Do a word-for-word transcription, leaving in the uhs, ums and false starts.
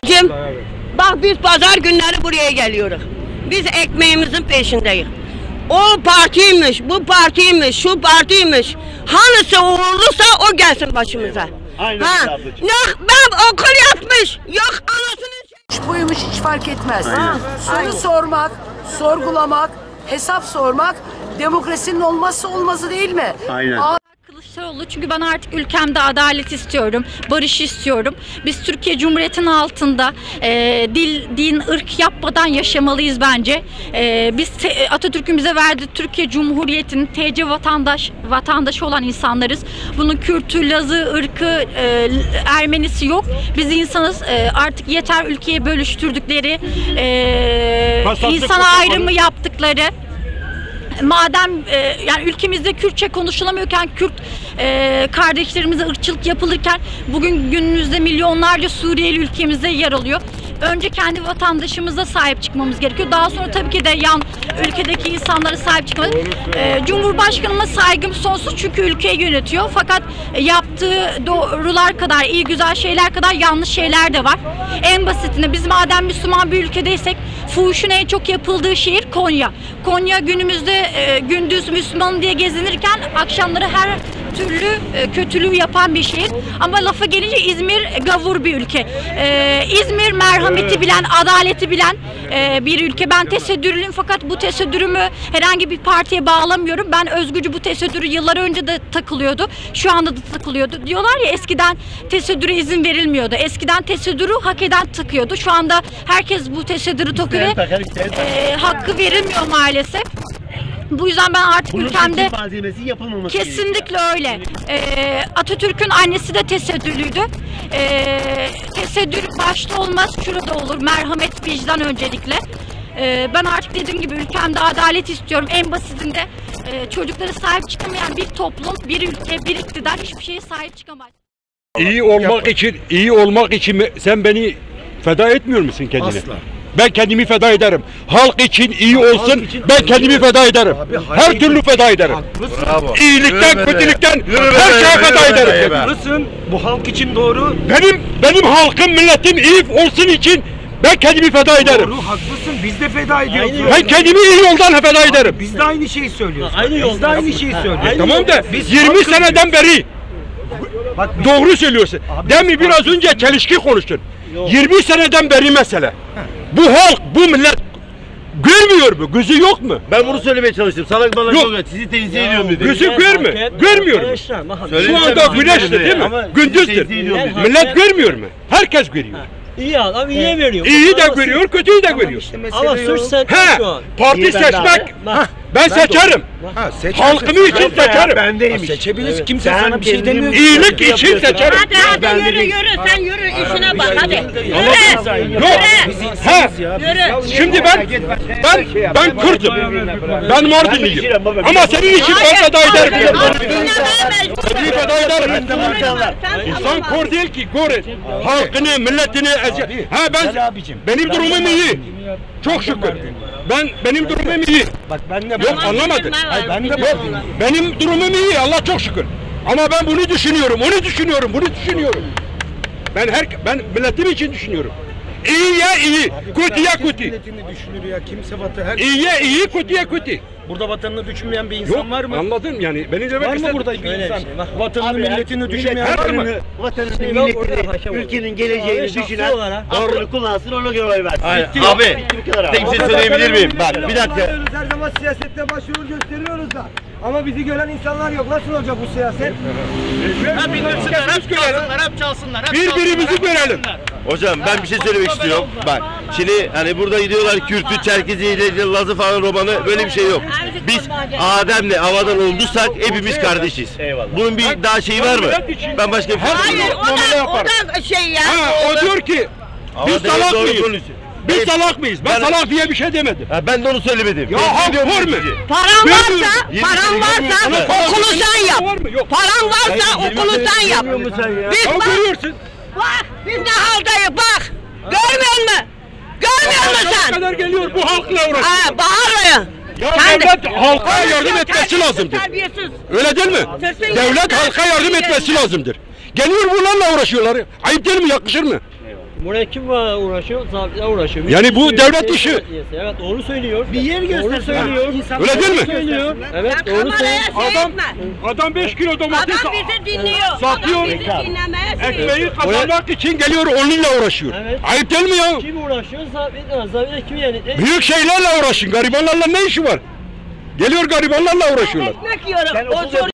Cim, bak biz pazar günleri buraya geliyoruz. Biz ekmeğimizin peşindeyiz. O partiymiş, bu partiymiş, şu partiymiş. Hanısı uğurluysa o gelsin başımıza. Aynen ha. ablacığım. Yok ben okul yapmış, yok anasını... Buymuş hiç fark etmez. Aynen. Soru Aynen. sormak, sorgulamak, hesap sormak demokrasinin olmazsa olmazı değil mi? Aynen. Aa, Kılıçdaroğlu, çünkü ben artık ülkemde adalet istiyorum, barış istiyorum. Biz Türkiye Cumhuriyeti'nin altında e, dil, din, ırk yapmadan yaşamalıyız bence. E, biz te, Atatürk'ün bize verdiği Türkiye Cumhuriyeti'nin T C vatandaş vatandaşı olan insanlarız. Bunun Kürt'ü, Laz'ı, ırkı, e, Ermenisi yok. Biz insanız. E, artık yeter ülkeyi bölüştürdükleri, e, insana ayrımı yaptıkları. Madem e, yani ülkemizde Kürtçe konuşulamıyorken, Kürt e, kardeşlerimize ırkçılık yapılırken bugün günümüzde milyonlarca Suriyeli ülkemizde yer alıyor. Önce kendi vatandaşımıza sahip çıkmamız gerekiyor. Daha sonra tabii ki de yan ülkedeki insanlara sahip çıkmamız. E, Cumhurbaşkanıma saygım sonsuz, çünkü ülkeyi yönetiyor. Fakat e, yaptığı doğrular kadar, iyi güzel şeyler kadar yanlış şeyler de var. En basitinde biz madem Müslüman bir ülkedeysek, fuhuşun en çok yapıldığı şehir Konya. Konya günümüzde e, gündüz Müslüman diye gezinirken akşamları her türlü e, kötülüğü yapan bir şehir. Ama lafa gelince İzmir gavur bir ülke. E, İzmir merhameti bilen, adaleti bilen e, bir ülke. Ben tesettürlüyüm, fakat bu tesettürümü herhangi bir partiye bağlamıyorum. Ben özgürcü bu tesettürü yıllar önce de takılıyordu. Şu anda da takılıyordu. Diyorlar ya, eskiden tesettüre izin verilmiyordu. Eskiden tesettürü hak eden takıyordu. Şu anda herkes bu tesettürü takıyor. E, hakkı verilmiyor maalesef. Bu yüzden ben artık Bunun ülkemde yapılmaması kesinlikle gerekiyor. öyle. Ee, Atatürk'ün annesi de tesettürlüydü. Ee, tesettür başta olmaz, şurada olur. Merhamet, vicdan öncelikle. Ee, ben artık dediğim gibi ülkemde adalet istiyorum. En basitinde e, çocuklara sahip çıkamayan bir toplum, bir ülke, bir iktidar hiçbir şeye sahip çıkamaz. İyi olmak için, iyi olmak için mi- sen beni feda etmiyor musun kendine? Asla. Ben kendimi feda ederim. Halk için iyi olsun, için ben iyi kendimi olsun. feda ederim. Abi, Her hayır. türlü feda ederim. Bravo. İyilikten, Yürü be. kötülükten Yürü be, her şeye yürü feda be, ederim. yürü be. kendimi. Bu halk için doğru. Benim benim halkım, milletim iyi olsun için ben kendimi feda ederim. Doğru, haklısın. Biz de feda ediyoruz. Ben kendimi iyi yoldan feda ederim. Biz de aynı şeyi söylüyoruz. Aynı Biz yolda. de aynı şeyi söylüyoruz. Tamam da Biz yirmi halkız seneden beri Bak biz- doğru söylüyorsun. Abi, Demin biraz önce çelişki konuştun. yirmi seneden beri mesele. Bu halk, bu millet görmüyor mu? Gözü yok mu? Ben bunu söylemeye çalıştım. Salak bana Yok. yok. Sizi tenzih ediyorum dedi. Gözü görmüyor. Görmüyor mu? Şu anda güneşti değil mi? Gündüzdür. Millet görmüyor mu? Herkes görüyor. İyi adam iyiye veriyor. İyiyi de görüyor, kötüyü de görüyor. İşte mesele Ama yok. suç sen He, şu an. parti İyi, ben de seçmek, abi. hah, ben seçerim. Ha, seçersin. Halkımı için Yok be ya, seçerim. Bendeymiş. Seçebiliriz. Kimse Ben sana bir şey kendim- demiyor. İyilik için seçerim. Hadi hadi yürü yürü, sen yürü işine bak hadi. Yürü. Yok. Ha. Yürü. Şimdi ben ben ben Kürt'üm. Ben Mardinliyim. Ama senin için ben feda ederim. Kendimi feda ederim. İnsan kor değil ki, gör. Halkını, milletini eze- Ha ben abicim. benim durumum iyi. Çok şükür. Ben benim durumum iyi. Bak ben de Yok anlamadın. Hayır, ben de Yok, benim durumum iyi, Allah çok şükür. Ama ben bunu düşünüyorum, onu düşünüyorum, bunu düşünüyorum. Ben her ben milletim için düşünüyorum. İyi ya iyi, kötü ya kötü. Milletini düşünür ya. Kimse vatan her İyi ya iyi, kötü ya kötü. burada vatanını düşünmeyen bir insan Yok, var mı? anladın yani. Benim demek Var mı istediğim- burada bir Öyle bir insan? şey, bak. Vatanını, milletini düşünmeyen var mı? Vatanını, vatanını, Şey, bak, orada milletini, haşam olur. ülkenin geleceğini Abi, şahsi düşünen olarak- aklını kullansın, ona göre oy versin. Aynen. Bitti. Abi, tek bir şey söyleyebilir miyim? Bak, bir dakika. Her zaman siyasette başvuru gösteriyoruz da. Ama bizi gören insanlar yok. Nasıl olacak bu siyaset? Birbirimizi görelim. Hocam ben bir şey söylemek istiyorum. Bak, şimdi hani burada gidiyorlar Kürt'ü, Çerkezi'yle, Laz'ı falan, Roman'ı, böyle bir şey yok. Biz Adem'le havadan olduysak hepimiz kardeşiz. Bunun bir daha şeyi var mı? Ben başka bir şey Hayır o da, o da şey ya. Ha, o diyor ki biz Ama salak doğru mıyız? konuşuyor. Biz Evet. salak mıyız? Ben, Ben- salak diye bir şey demedim. Ha, ben de onu söylemedim. Ya Ben halk biliyorum hor bu mu? sizi. Paran varsa, Yirmi paran sene varsa görmüyor musun? okulu sen yap. Var mı? Yok. Paran varsa Hayır, okulu yirmi sen sene yap. görmüyor musun sen ya? Biz Ya bak, görüyorsun. bak biz ne haldayız bak. Görmüyor musun? Görmüyor musun Ne sen? kadar geliyor bu halkla uğraşıyor. Ha bağırmayın. Ya Sen de- devlet halka yardım Konuşuyor, etmesi terbiyesiz, lazımdır. terbiyesiz. Öyle değil mi? Sesini Devlet yükselt. halka yardım etmesi lazımdır. Geliyor bunlarla uğraşıyorlar. Ayıp değil mi? Yakışır mı? Buraya kim var uğraşıyor? Zabitler uğraşıyor. Yani bu Bir devlet şey- işi. Evet doğru söylüyor. Bir yer Doğru göstersin. söylüyor. İnsanlar Öyle değil mi? Söylüyor. Evet Sen doğru söylüyor. kameraya şey Adam etme. adam beş kilo domates Adam bizi dinliyor. satıyor. Adam bizi dinlemeye şey. Ekmeği kazanmak için geliyor onunla uğraşıyor. Evet. Ayıp değil mi ya? Kim uğraşıyor? Zabitler. Zabitler kim yani? E, Büyük şeylerle uğraşın. Garibanlarla ne işi var? Geliyor garibanlarla uğraşıyorlar. Ekmek yiyorum. O